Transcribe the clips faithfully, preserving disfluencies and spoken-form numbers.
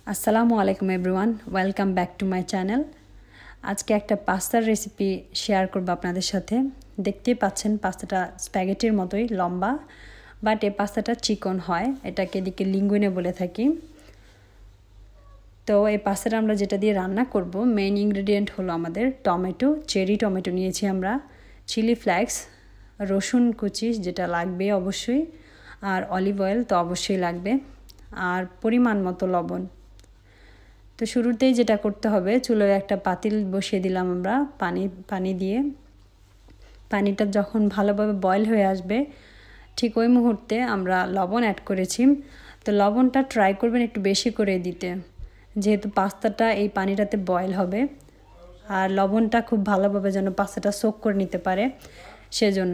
আসসালামু আলাইকুম everyone, welcome back to my channel. আজকে একটা পাস্তার রেসিপি শেয়ার করব আপনাদের সাথে। দেখতেই পাচ্ছেন পাস্তাটা স্প্যাগেটির মতোই লম্বা, বাট এই পাস্তাটা চিকন হয়, এটাকে এদিকে লিঙ্গুইনে বলে থাকি। তো এই পাস্তাটা আমরা যেটা দিয়ে রান্না করব, মেইন ইনগ্রেডিয়েন্ট হলো আমাদের টমেটো, চেরি টমেটো নিয়েছি আমরা, চিলি ফ্লেক্স, রসুন কুচি যেটা লাগবে অবশ্যই, আর অলিভ অয়েল তো অবশ্যই লাগবে, আর পরিমাণ মতো লবণ। তো শুরুতেই যেটা করতে হবে, চুলোয় একটা পাতিল বসিয়ে দিলাম আমরা পানি পানি দিয়ে। পানিটা যখন ভালোভাবে বয়েল হয়ে আসবে, ঠিক ওই মুহূর্তে আমরা লবণ অ্যাড করেছি। তো লবণটা ট্রাই করবেন একটু বেশি করে দিতে, যেহেতু পাস্তাটা এই পানিটাতে বয়েল হবে, আর লবণটা খুব ভালোভাবে যেন পাস্তাটা সোক করে নিতে পারে সেজন্য।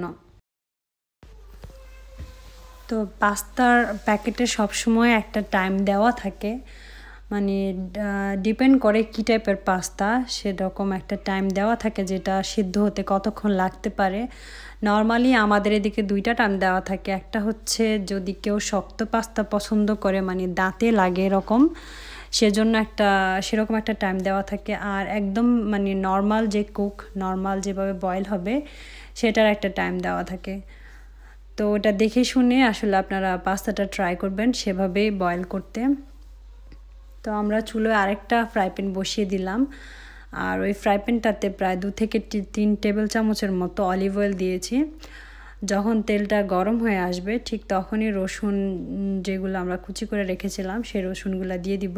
তো পাস্তার প্যাকেটে সবসময় একটা টাইম দেওয়া থাকে, মানে ডিপেন্ড করে কী টাইপের পাস্তা, সেরকম একটা টাইম দেওয়া থাকে যেটা সিদ্ধ হতে কতক্ষণ লাগতে পারে। নর্মালি আমাদের এদিকে দুইটা টাইম দেওয়া থাকে। একটা হচ্ছে যদি কেউ শক্ত পাস্তা পছন্দ করে, মানে দাঁতে লাগে এরকম, সেজন্য একটা সেরকম একটা টাইম দেওয়া থাকে। আর একদম মানে নর্মাল যে কুক, নর্মাল যেভাবে বয়েল হবে সেটার একটা টাইম দেওয়া থাকে। তো ওটা দেখে শুনে আসলে আপনারা পাস্তাটা ট্রাই করবেন সেভাবেই বয়েল করতে। তো আমরা চুলোয় আরেকটা ফ্রাই প্যান বসিয়ে দিলাম, আর ওই ফ্রাই প্যানটাতে প্রায় দু থেকে তিন টেবিল চামচের মতো অলিভ অয়েল দিয়েছি। যখন তেলটা গরম হয়ে আসবে ঠিক তখনই রসুন যেগুলো আমরা কুচি করে রেখেছিলাম সেই রসুনগুলো দিয়ে দিব।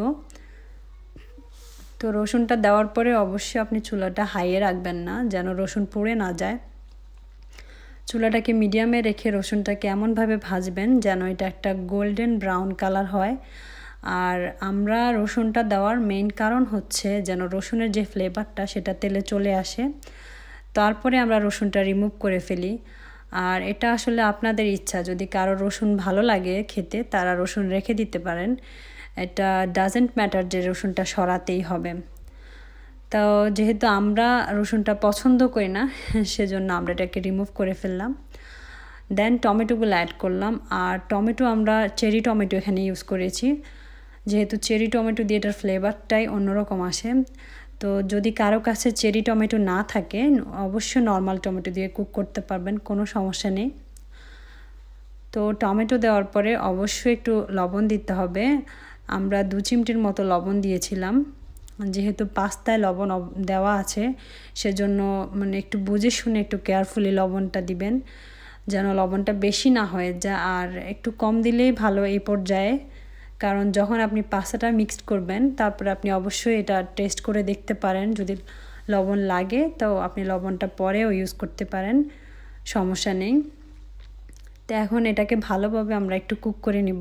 তো রসুনটা দেওয়ার পরে অবশ্যই আপনি চুলাটা হাইয়ে রাখবেন না, যেন রসুন পুড়ে না যায়। চুলাটাকে মিডিয়ামে রেখে রসুনটাকে এমনভাবে ভাজবেন যেন এটা একটা গোল্ডেন ব্রাউন কালার হয়। আর আমরা রসুনটা দেওয়ার মেইন কারণ হচ্ছে যেন রসুনের যে ফ্লেভারটা সেটা তেলে চলে আসে, তারপরে আমরা রসুনটা রিমুভ করে ফেলি। আর এটা আসলে আপনাদের ইচ্ছা, যদি কারো রসুন ভালো লাগে খেতে তারা রসুন রেখে দিতে পারেন, এটা ডাজেন্ট ম্যাটার যে রসুনটা সরাতেই হবে। তো যেহেতু আমরা রসুনটা পছন্দ করি না সেজন্য আমরা এটাকে রিমুভ করে ফেললাম। দেন টমেটোগুলো অ্যাড করলাম, আর টমেটো আমরা চেরি টমেটো এখানে ইউজ করেছি, যেহেতু চেরি টমেটো দিয়ে এটার ফ্লেভারটাই অন্যরকম আসে। তো যদি কারো কাছে চেরি টমেটো না থাকে অবশ্যই নর্মাল টমেটো দিয়ে কুক করতে পারবেন, কোনো সমস্যা নেই। তো টমেটো দেওয়ার পরে অবশ্যই একটু লবণ দিতে হবে। আমরা দু চিমটির মতো লবণ দিয়েছিলাম, যেহেতু পাস্তায় লবণ দেওয়া আছে সেজন্য মানে একটু বুঝে শুনে একটু কেয়ারফুলি লবণটা দিবেন, যেন লবণটা বেশি না হয়ে যায়। আর একটু কম দিলেই ভালো এই পর্যায়ে, কারণ যখন আপনি পাস্তাটা মিক্সড করবেন তারপরে আপনি অবশ্যই এটা টেস্ট করে দেখতে পারেন, যদি লবণ লাগে তো আপনি লবণটা পরেও ইউজ করতে পারেন, সমস্যা নেই। তো এখন এটাকে ভালোভাবে আমরা একটু কুক করে নিব।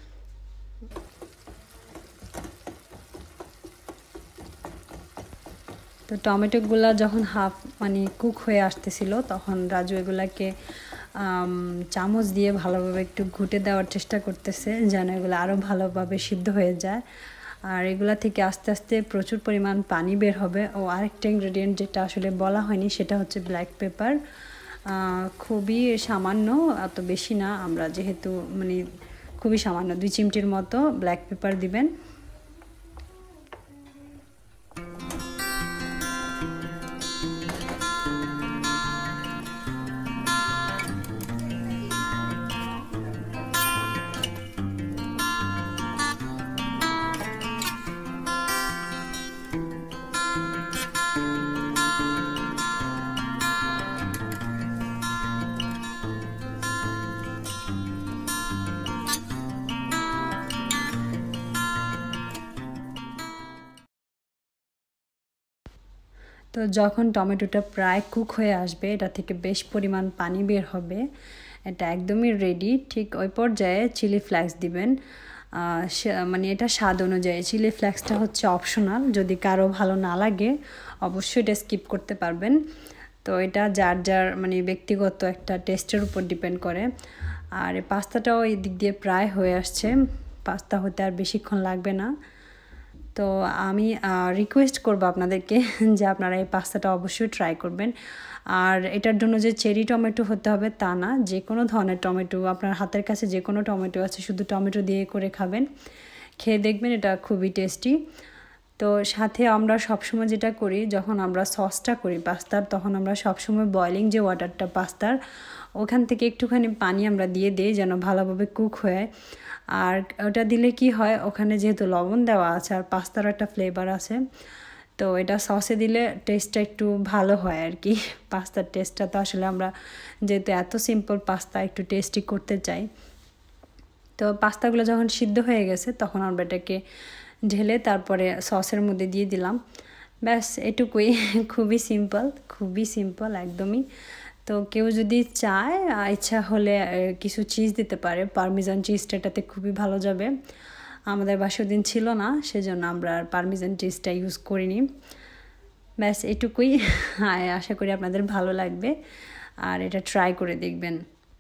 তো টমেটোগুলো যখন হাফ মানে কুক হয়ে আসতেছিল তখন রাজু এগুলাকে চামচ দিয়ে ভালোভাবে একটু ঘুটে দেওয়ার চেষ্টা করতেছে যেন এগুলো আরও ভালোভাবে সিদ্ধ হয়ে যায়। আর এগুলা থেকে আস্তে আস্তে প্রচুর পরিমাণ পানি বের হবে। ও আরেকটা ইনগ্রেডিয়েন্ট যেটা আসলে বলা হয়নি সেটা হচ্ছে ব্ল্যাক পেপার, খুবই সামান্য, এত বেশি না, আমরা যেহেতু মানে খুবই সামান্য দুই চিমটির মতো ব্ল্যাক পেপার দিবেন। তো যখন টমেটোটা প্রায় কুক হয়ে আসবে, এটা থেকে বেশ পরিমাণ পানি বের হবে, এটা একদমই রেডি। ঠিক ওই পর্যায়ে চিলি ফ্লেক্স দিবেন, মানে এটা স্বাদ অনুযায়ী। চিলি ফ্লেক্সটা হচ্ছে অপশনাল, যদি কারো ভালো না লাগে অবশ্যই এটা স্কিপ করতে পারবেন। তো এটা যার যার মানে ব্যক্তিগত একটা টেস্টের উপর ডিপেন্ড করে। আর এই পাস্তাটাও এই দিক দিয়ে প্রায় হয়ে আসছে, পাস্তা হতে আর বেশিক্ষণ লাগবে না। তো আমি রিকোয়েস্ট করব আপনাদেরকে যে আপনারা এই পাস্তাটা অবশ্যই ট্রাই করবেন। আর এটার জন্য যে চেরি টমেটো হতে হবে তা না, যে কোনো ধরনের টমেটো, আপনার হাতের কাছে যে কোনো টমেটো আছে শুধু টমেটো দিয়ে করে খাবেন, খেয়ে দেখবেন এটা খুবই টেস্টি। তো সাথে আমরা সবসময় যেটা করি যখন আমরা সসটা করি পাস্তার, তখন আমরা সবসময় বয়লিং যে ওয়াটারটা পাস্তার ওখান থেকে একটুখানি পানি আমরা দিয়ে দিই যেন ভালোভাবে কুক হয়। আর ওটা দিলে কি হয়, ওখানে যেহেতু লবণ দেওয়া আছে আর পাস্তার একটা ফ্লেভার আছে, তো এটা সসে দিলে টেস্টটা একটু ভালো হয় আর কি। পাস্তার টেস্টটা তো আসলে আমরা যেহেতু এত সিম্পল পাস্তা একটু টেস্টি করতে চাই। তো পাস্তাগুলো যখন সিদ্ধ হয়ে গেছে তখন আমরা এটাকে ঢেলে তারপরে সসের মধ্যে দিয়ে দিলাম। ব্যাস এটুকুই, খুবই সিম্পল, খুবই সিম্পল একদমই। তো কেউ যদি চায়, ইচ্ছা হলে কিছু চিজ দিতে পারে, পারমিজান চিজটা এটাতে খুবই ভালো যাবে। আমাদের বাসায় দিন ছিল না, সেজন্য আমরা আর পারমিজান চিজটা ইউজ করিনি। ব্যাস এটুকুই। আশা করি আপনাদের ভালো লাগবে আর এটা ট্রাই করে দেখবেন।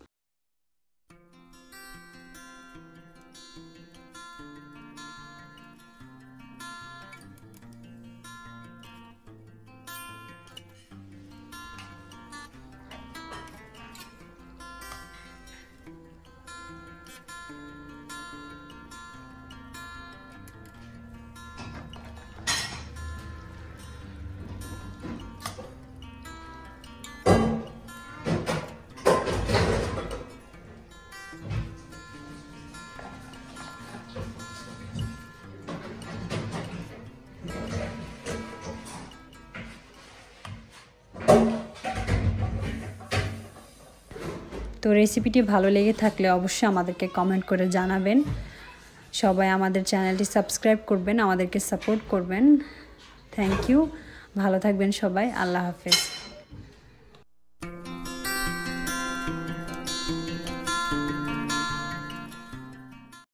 তো রেসিপিটি ভালো লেগে থাকলে অবশ্যই আমাদেরকে কমেন্ট করে জানাবেন। সবাই আমাদের চ্যানেলটি সাবস্ক্রাইব করবেন, আমাদেরকে সাপোর্ট করবেন। থ্যাংক ইউ, ভালো থাকবেন সবাই, আল্লাহ হাফেজ।